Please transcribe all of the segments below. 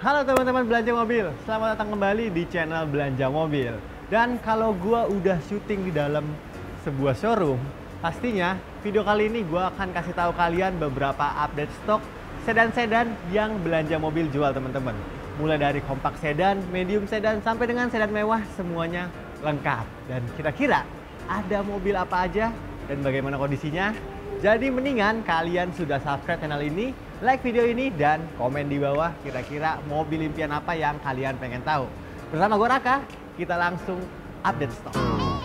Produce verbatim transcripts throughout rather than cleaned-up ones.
Halo teman-teman belanja mobil, selamat datang kembali di channel Belanja Mobil. Dan kalau gua udah syuting di dalam sebuah showroom, pastinya video kali ini gua akan kasih tahu kalian beberapa update stok sedan-sedan yang Belanja Mobil jual teman-teman. Mulai dari kompak sedan, medium sedan, sampai dengan sedan mewah, semuanya lengkap. Dan kira-kira ada mobil apa aja dan bagaimana kondisinya? Jadi mendingan kalian sudah subscribe channel ini, like video ini, dan komen di bawah kira-kira mobil impian apa yang kalian pengen tahu. Bersama gue Raka, kita langsung update stok.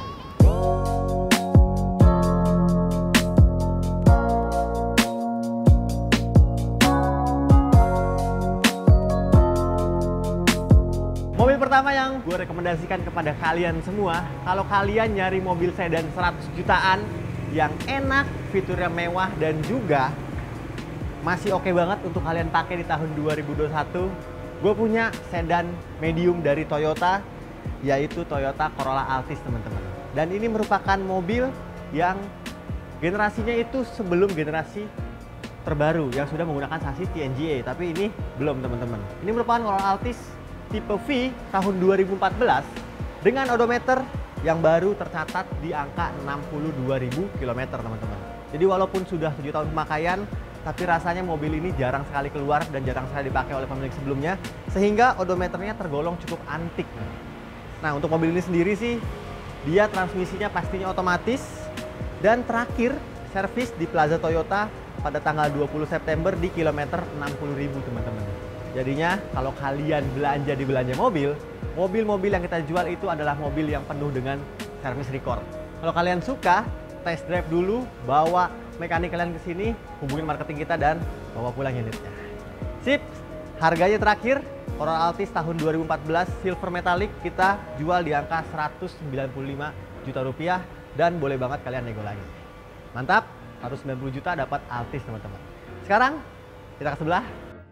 Mobil pertama yang gue rekomendasikan kepada kalian semua, kalau kalian nyari mobil sedan seratus jutaan yang enak, fiturnya mewah, dan juga masih oke banget untuk kalian pakai di tahun dua ribu dua puluh satu. Gue punya sedan medium dari Toyota, yaitu Toyota Corolla Altis teman-teman. Dan ini merupakan mobil yang generasinya itu sebelum generasi terbaru yang sudah menggunakan sasis T N G A, tapi ini belum teman-teman. Ini merupakan Corolla Altis tipe V tahun dua ribu empat belas dengan odometer yang baru tercatat di angka enam puluh dua ribu kilometer teman-teman. Jadi walaupun sudah tujuh tahun pemakaian, tapi rasanya mobil ini jarang sekali keluar dan jarang sekali dipakai oleh pemilik sebelumnya, sehingga odometernya tergolong cukup antik. Nah, untuk mobil ini sendiri sih, dia transmisinya pastinya otomatis, dan terakhir servis di Plaza Toyota pada tanggal dua puluh September di kilometer enam puluh ribu teman-teman. Jadinya kalau kalian belanja di Belanja Mobil, mobil-mobil yang kita jual itu adalah mobil yang penuh dengan service record. Kalau kalian suka, test drive dulu, bawa mekanik kalian ke sini, hubungin marketing kita dan bawa pulang unitnya. Sip, harganya terakhir Corolla Altis tahun dua ribu empat belas silver metallic kita jual di angka seratus sembilan puluh lima juta rupiah, dan boleh banget kalian nego lagi. Mantap, seratus sembilan puluh juta dapat Altis teman-teman. Sekarang kita ke sebelah.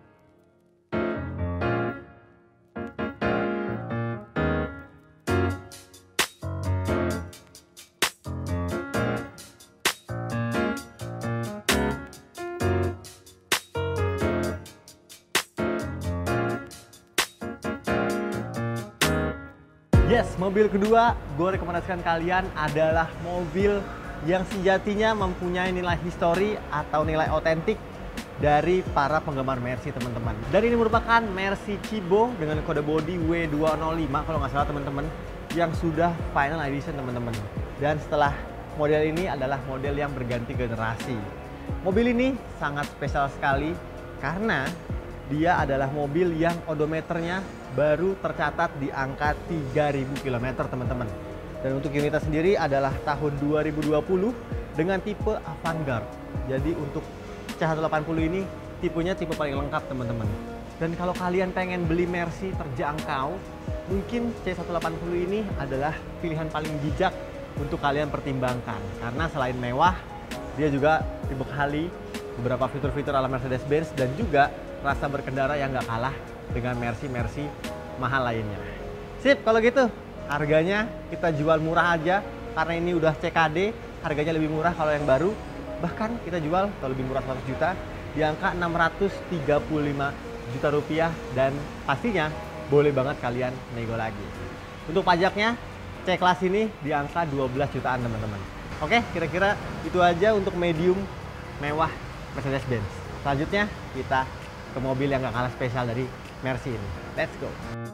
Yes, mobil kedua gue rekomendasikan kalian adalah mobil yang sejatinya mempunyai nilai histori atau nilai otentik dari para penggemar Mercy teman-teman. Dan ini merupakan Mercy Cibo dengan kode bodi W dua nol lima kalau nggak salah teman-teman, yang sudah final edition teman-teman. Dan setelah model ini adalah model yang berganti generasi. Mobil ini sangat spesial sekali karena dia adalah mobil yang odometernya baru tercatat di angka tiga ribu kilometer teman-teman. Dan untuk unitnya sendiri adalah tahun dua ribu dua puluh dengan tipe Avantgarde. Jadi untuk C seratus delapan puluh ini tipenya tipe paling lengkap teman-teman. Dan kalau kalian pengen beli Mercy terjangkau, mungkin C seratus delapan puluh ini adalah pilihan paling bijak untuk kalian pertimbangkan. Karena selain mewah, dia juga dibekali beberapa fitur-fitur ala Mercedes-Benz dan juga rasa berkendara yang nggak kalah dengan Mercy-Mercy mahal lainnya. Sip, kalau gitu harganya kita jual murah aja karena ini udah C K D, harganya lebih murah kalau yang baru. Bahkan kita jual kalau lebih murah seratus juta di angka enam ratus tiga puluh lima juta rupiah, dan pastinya boleh banget kalian nego lagi. Untuk pajaknya C kelas ini di angka dua belas jutaan teman-teman. Oke, kira-kira itu aja untuk medium mewah Mercedes-Benz. Selanjutnya kita ke mobil yang gak kalah spesial dari Mercy ini. Let's go!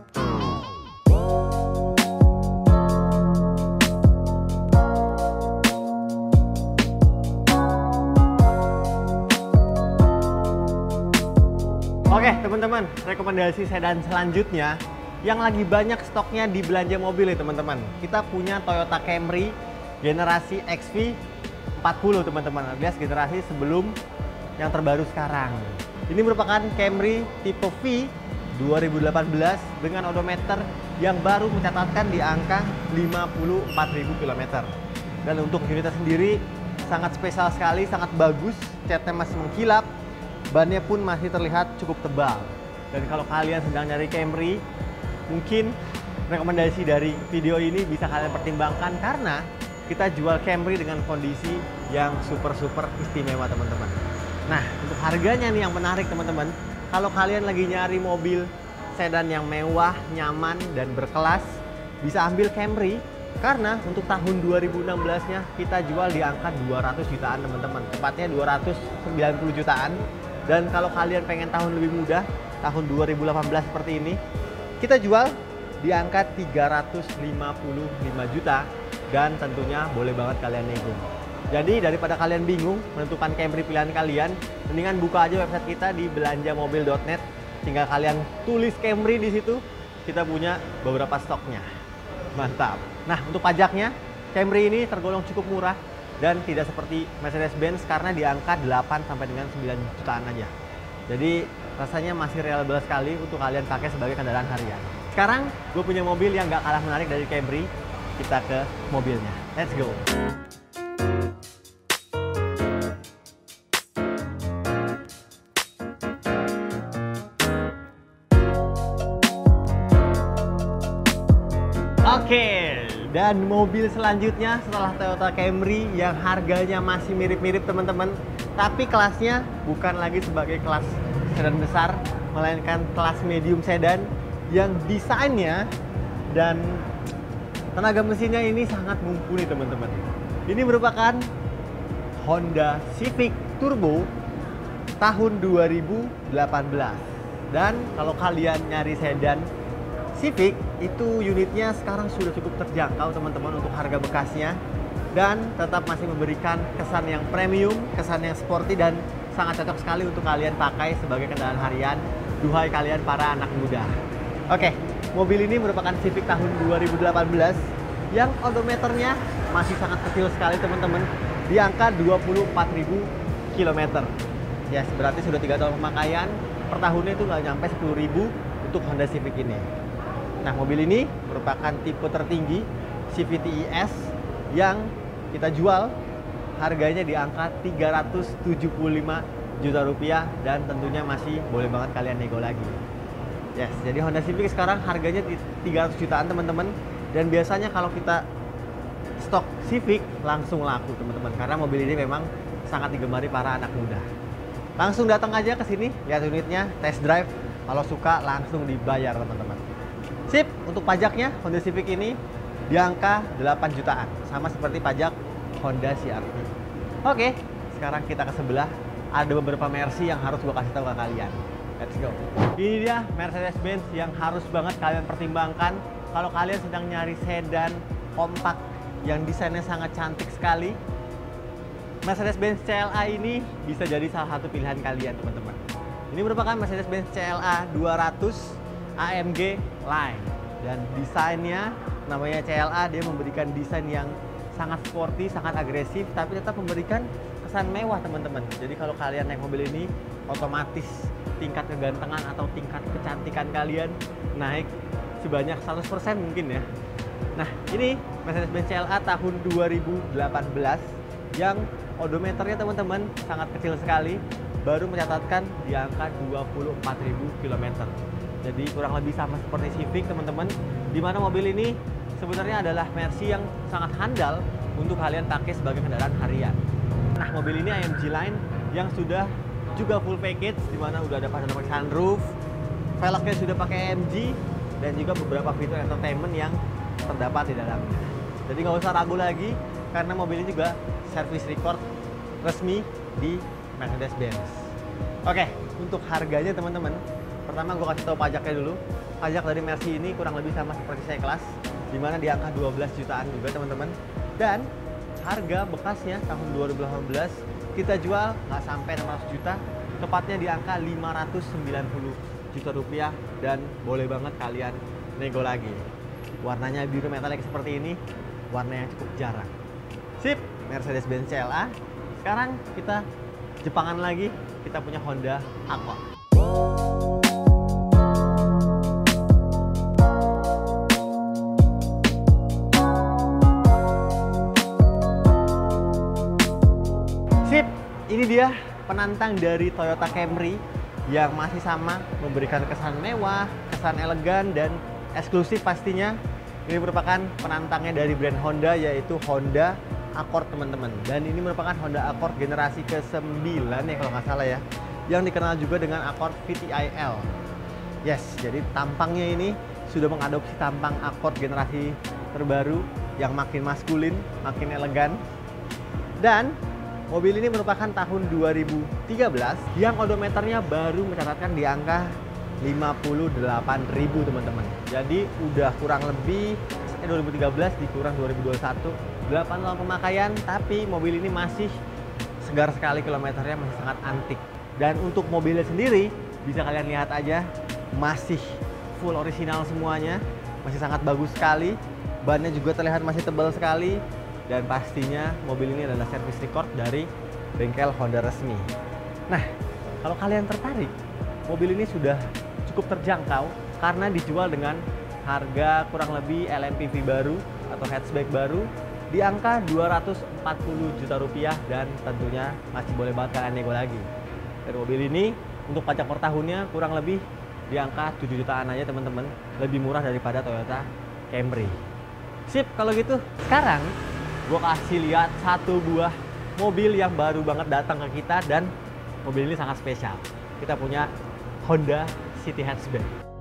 Oke teman-teman, rekomendasi sedan selanjutnya yang lagi banyak stoknya di Belanja Mobil ya teman-teman. Kita punya Toyota Camry generasi X V empat puluh teman-teman, alias generasi sebelum yang terbaru sekarang. Ini merupakan Camry tipe V dua ribu delapan belas dengan odometer yang baru mencatatkan di angka lima puluh empat ribu kilometer. Dan untuk unitnya sendiri sangat spesial sekali, sangat bagus, catnya masih mengkilap, bannya pun masih terlihat cukup tebal. Dan kalau kalian sedang nyari Camry, mungkin rekomendasi dari video ini bisa kalian pertimbangkan karena kita jual Camry dengan kondisi yang super-super istimewa teman-teman. Nah, untuk harganya nih yang menarik teman-teman. Kalau kalian lagi nyari mobil sedan yang mewah, nyaman, dan berkelas, bisa ambil Camry. Karena untuk tahun dua ribu enam belas-nya kita jual di angka dua ratus jutaan teman-teman. Tepatnya dua ratus sembilan puluh jutaan. Dan kalau kalian pengen tahun lebih mudah, tahun dua ribu delapan belas seperti ini, kita jual di angka tiga ratus lima puluh lima juta. Dan tentunya boleh banget kalian nego. Jadi daripada kalian bingung menentukan Camry pilihan kalian, mendingan buka aja website kita di belanja mobil dot net. Tinggal kalian tulis Camry di situ, kita punya beberapa stoknya. Mantap. Nah, untuk pajaknya, Camry ini tergolong cukup murah dan tidak seperti Mercedes-Benz karena di angka delapan sampai dengan sembilan jutaan aja. Jadi rasanya masih reliable sekali untuk kalian pakai sebagai kendaraan harian. Sekarang gue punya mobil yang gak kalah menarik dari Camry. Kita ke mobilnya. Let's go. Oke, dan mobil selanjutnya setelah Toyota Camry yang harganya masih mirip-mirip teman-teman, tapi kelasnya bukan lagi sebagai kelas sedan besar, melainkan kelas medium sedan yang desainnya dan tenaga mesinnya ini sangat mumpuni teman-teman. Ini merupakan Honda Civic Turbo tahun dua ribu delapan belas. Dan kalau kalian nyari sedan Civic, itu unitnya sekarang sudah cukup terjangkau teman-teman untuk harga bekasnya. Dan tetap masih memberikan kesan yang premium, kesan yang sporty, dan sangat cocok sekali untuk kalian pakai sebagai kendaraan harian. Duhai kalian para anak muda. Oke, mobil ini merupakan Civic tahun dua ribu delapan belas yang odometernya masih sangat kecil sekali teman-teman, di angka dua puluh empat ribu kilometer. Ya, yes, berarti sudah tiga tahun pemakaian, per tahunnya itu nggak nyampe sepuluh ribu untuk Honda Civic ini. Nah, mobil ini merupakan tipe tertinggi C V T I S yang kita jual harganya di angka tiga ratus tujuh puluh lima juta rupiah dan tentunya masih boleh banget kalian nego lagi. Yes, jadi Honda Civic sekarang harganya di tiga ratus jutaan teman-teman, dan biasanya kalau kita stok Civic langsung laku teman-teman karena mobil ini memang sangat digemari para anak muda. Langsung datang aja ke sini, lihat unitnya, test drive, kalau suka langsung dibayar teman-teman. Sip, untuk pajaknya Honda Civic ini di angka delapan jutaan, sama seperti pajak Honda C R V. Oke, sekarang kita ke sebelah, ada beberapa Mercy yang harus gue kasih tahu ke kalian. Let's go. Ini dia Mercedes-Benz yang harus banget kalian pertimbangkan kalau kalian sedang nyari sedan kompak yang desainnya sangat cantik sekali. Mercedes-Benz C L A ini bisa jadi salah satu pilihan kalian teman-teman. Ini merupakan Mercedes-Benz C L A dua ratus A M G Line, dan desainnya namanya C L A, dia memberikan desain yang sangat sporty, sangat agresif, tapi tetap memberikan kesan mewah teman-teman. Jadi kalau kalian naik mobil ini, otomatis tingkat kegantengan atau tingkat kecantikan kalian naik sebanyak seratus persen mungkin ya. Nah, ini Mercedes-Benz C L A tahun dua ribu delapan belas yang odometernya teman-teman sangat kecil sekali, baru mencatatkan di angka dua puluh empat ribu kilometer. Jadi kurang lebih sama seperti Civic teman-teman, di mana mobil ini sebenarnya adalah Mercy yang sangat handal untuk kalian pakai sebagai kendaraan harian. Nah, mobil ini A M G Line yang sudah juga full package, di mana udah ada panoramic sunroof, velgnya sudah pakai A M G, dan juga beberapa fitur entertainment yang terdapat di dalamnya. Jadi nggak usah ragu lagi, karena mobil ini juga service record resmi di Mercedes-Benz. Oke, untuk harganya teman-teman, pertama gue kasih tahu pajaknya dulu. Pajak dari Mercy ini kurang lebih sama seperti C-Class, di mana di angka dua belas jutaan juga teman-teman. Dan harga bekasnya tahun dua ribu delapan belas kita jual nggak sampai enam ratus juta, tepatnya di angka lima ratus sembilan puluh juta rupiah, dan boleh banget kalian nego lagi. Warnanya biru metalik seperti ini, warna yang cukup jarang. Sip, Mercedes-Benz C L A. Sekarang kita Jepangan lagi, kita punya Honda Accord. Sip, ini dia penantang dari Toyota Camry yang masih sama memberikan kesan mewah, kesan elegan, dan eksklusif pastinya. Ini merupakan penantangnya dari brand Honda, yaitu Honda Accord teman-teman. Dan ini merupakan Honda Accord generasi ke sembilan ya kalau nggak salah ya, yang dikenal juga dengan Accord V T I L. Yes, jadi tampangnya ini sudah mengadopsi tampang Accord generasi terbaru yang makin maskulin, makin elegan. Dan mobil ini merupakan tahun dua ribu tiga belas yang odometernya baru mencatatkan di angka lima puluh delapan ribu teman-teman. Jadi udah kurang lebih eh, dua ribu tiga belas dikurang dua ribu dua puluh satu, delapan tahun pemakaian, tapi mobil ini masih segar sekali, kilometernya masih sangat antik. Dan untuk mobilnya sendiri bisa kalian lihat aja, masih full original semuanya, masih sangat bagus sekali. Bannya juga terlihat masih tebal sekali. Dan pastinya mobil ini adalah service record dari bengkel Honda resmi. Nah, kalau kalian tertarik, mobil ini sudah cukup terjangkau karena dijual dengan harga kurang lebih L M P V baru atau hatchback baru di angka dua ratus empat puluh juta rupiah, dan tentunya masih boleh banget kalian nego lagi. Dan mobil ini untuk pajak per tahunnya kurang lebih di angka tujuh jutaan aja teman-teman, lebih murah daripada Toyota Camry. Sip, kalau gitu sekarang gue kasih lihat satu buah mobil yang baru banget datang ke kita, dan mobil ini sangat spesial. Kita punya Honda City Hatchback.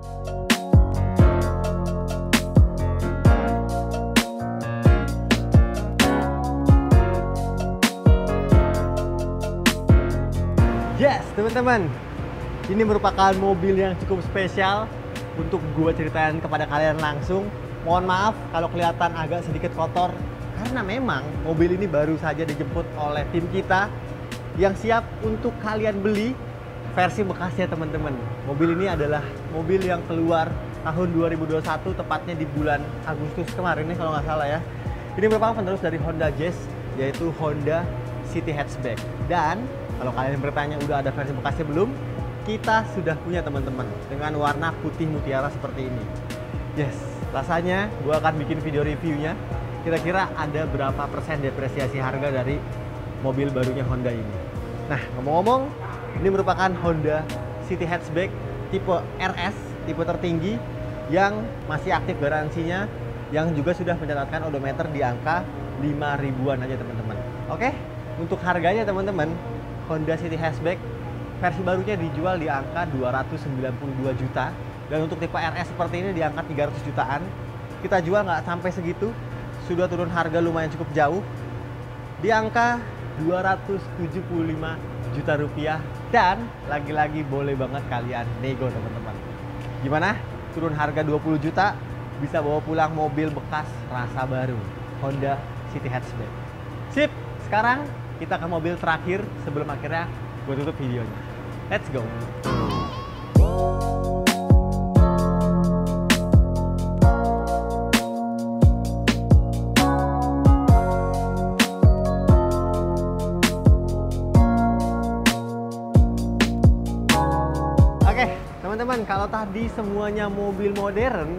Yes, teman-teman, ini merupakan mobil yang cukup spesial untuk gue ceritain kepada kalian langsung. Mohon maaf kalau kelihatan agak sedikit kotor, karena memang mobil ini baru saja dijemput oleh tim kita yang siap untuk kalian beli versi bekasnya teman-teman. Mobil ini adalah mobil yang keluar tahun dua ribu dua puluh satu, tepatnya di bulan Agustus kemarin nih kalau nggak salah ya. Ini merupakan penerus dari Honda Jazz, yaitu Honda City Hatchback. Dan kalau kalian bertanya udah ada versi bekasnya belum? Kita sudah punya teman-teman, dengan warna putih mutiara seperti ini. Yes, rasanya gue akan bikin video reviewnya. Kira-kira ada berapa persen depresiasi harga dari mobil barunya Honda ini. Nah, ngomong-ngomong, ini merupakan Honda City Hatchback tipe R S, tipe tertinggi, yang masih aktif garansinya, yang juga sudah mencatatkan odometer di angka lima ribuan aja teman-teman. Oke, untuk harganya teman-teman, Honda City Hatchback versi barunya dijual di angka dua ratus sembilan puluh dua juta, dan untuk tipe R S seperti ini di angka tiga ratus jutaan. Kita jual nggak sampai segitu, sudah turun harga lumayan cukup jauh di angka dua ratus tujuh puluh lima juta rupiah, dan lagi-lagi boleh banget kalian nego teman-teman. Gimana? Turun harga dua puluh juta bisa bawa pulang mobil bekas rasa baru, Honda City Hatchback. Sip, sekarang kita ke mobil terakhir sebelum akhirnya gue tutup videonya. Let's go. Oke, teman-teman, kalau tadi semuanya mobil modern,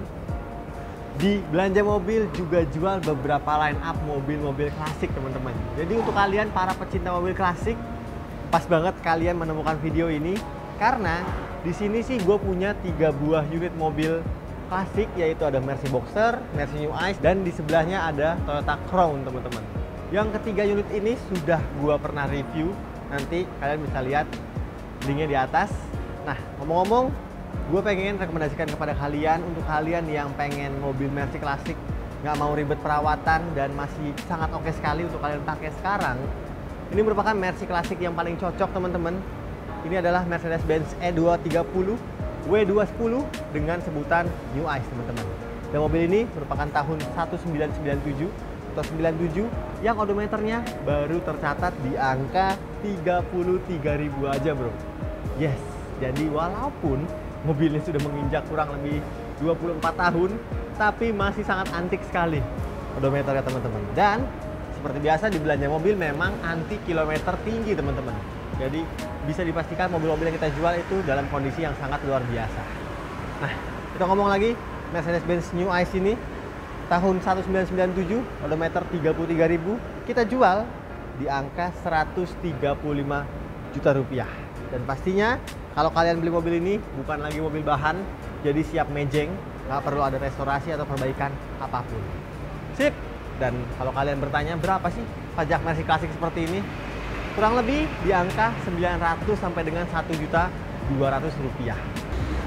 di Belanja Mobil juga jual beberapa line up mobil-mobil klasik teman-teman. Jadi untuk kalian para pecinta mobil klasik, pas banget kalian menemukan video ini, karena di sini sih gue punya tiga buah unit mobil klasik, yaitu ada Mercy Boxster, Mercy New Ice, dan di sebelahnya ada Toyota Crown teman-teman. Yang ketiga unit ini sudah gue pernah review, nanti kalian bisa lihat linknya di atas. Nah, ngomong-ngomong, gue pengen rekomendasikan kepada kalian, untuk kalian yang pengen mobil Mercy klasik, nggak mau ribet perawatan dan masih sangat oke sekali untuk kalian pakai sekarang, ini merupakan Mercy klasik yang paling cocok teman-teman. Ini adalah Mercedes-Benz E dua tiga nol W dua satu nol dengan sebutan New Ice teman-teman. Dan mobil ini merupakan tahun seribu sembilan ratus sembilan puluh tujuh atau sembilan puluh tujuh, yang odometernya baru tercatat di angka tiga puluh tiga ribu aja bro. Yes, jadi walaupun mobilnya sudah menginjak kurang lebih dua puluh empat tahun, tapi masih sangat antik sekali odometernya teman-teman. Dan seperti biasa di Belanja Mobil memang anti kilometer tinggi teman-teman. Jadi bisa dipastikan mobil-mobil yang kita jual itu dalam kondisi yang sangat luar biasa. Nah, kita ngomong lagi, Mercedes-Benz New Ice ini tahun seribu sembilan ratus sembilan puluh tujuh, odometer tiga puluh tiga ribu, kita jual di angka seratus tiga puluh lima juta rupiah. Dan pastinya kalau kalian beli mobil ini bukan lagi mobil bahan, jadi siap mejeng, nggak perlu ada restorasi atau perbaikan apapun. Sip. Dan kalau kalian bertanya berapa sih pajak Mercy klasik seperti ini, kurang lebih di angka sembilan ratus sampai dengan satu juta dua ratus rupiah.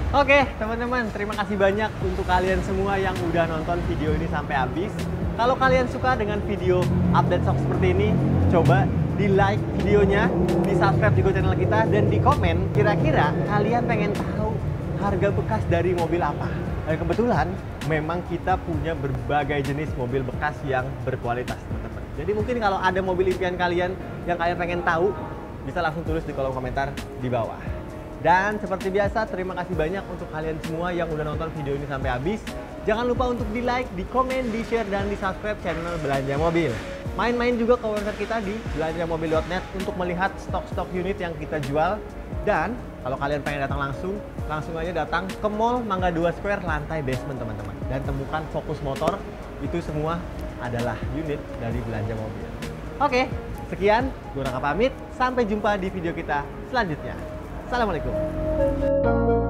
Oke, teman-teman, terima kasih banyak untuk kalian semua yang udah nonton video ini sampai habis. Kalau kalian suka dengan video update stock seperti ini, coba di like videonya, di subscribe juga channel kita, dan di komen kira-kira kalian pengen tahu harga bekas dari mobil apa. Dan kebetulan memang kita punya berbagai jenis mobil bekas yang berkualitas, teman-teman. Jadi mungkin kalau ada mobil impian kalian yang kalian pengen tahu, bisa langsung tulis di kolom komentar di bawah. Dan seperti biasa, terima kasih banyak untuk kalian semua yang udah nonton video ini sampai habis. Jangan lupa untuk di like, di komen, di share, dan di subscribe channel Belanja Mobil. Main-main juga ke website kita di belanja mobil dot net untuk melihat stok-stok unit yang kita jual. Dan kalau kalian pengen datang langsung, langsung aja datang ke Mall Mangga dua Square lantai basement, teman-teman. Dan temukan Fokus Motor, itu semua adalah unit dari Belanja Mobil. Oke, sekian, gue Raka pamit. Sampai jumpa di video kita selanjutnya. Assalamualaikum.